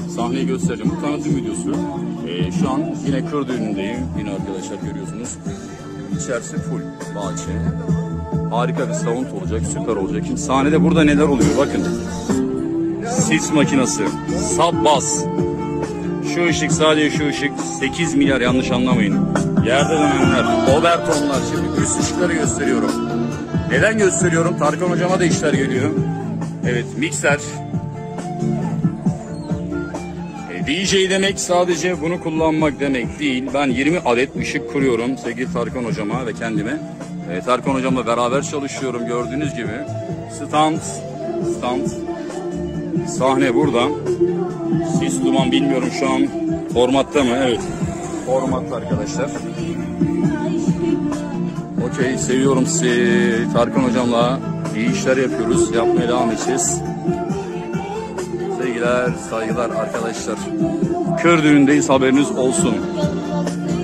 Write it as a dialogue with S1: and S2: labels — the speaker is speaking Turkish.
S1: Sahneyi göstereceğim. Bu tanıtım videosu. Şu an yine kır düğünündeyim. Yine arkadaşlar görüyorsunuz. İçerisi full bahçe. Harika bir sound olacak, süper olacak. Şimdi sahnede burada neler oluyor bakın. Sis makinesi, sub bas. Şu ışık, sadece şu ışık 8 milyar, yanlış anlamayın. Yerde dönenler, overtonlar. Şimdi üst ışıkları gösteriyorum. Neden gösteriyorum? Tarkan hocama da işler geliyor. Evet, mikser. DJ demek sadece bunu kullanmak demek değil. Ben 20 adet ışık kuruyorum sevgili Tarkan hocama ve kendime. Tarkan hocamla beraber çalışıyorum gördüğünüz gibi. Stand. Sahne burada. Sis duman bilmiyorum şu an formatta mı? Evet. Formatta arkadaşlar. Okey, seviyorum sizi. Tarkan hocamla iyi işler yapıyoruz. Yapmaya devam edeceğiz. Sevgiler, saygılar arkadaşlar. Kır düğündeyiz, haberiniz olsun.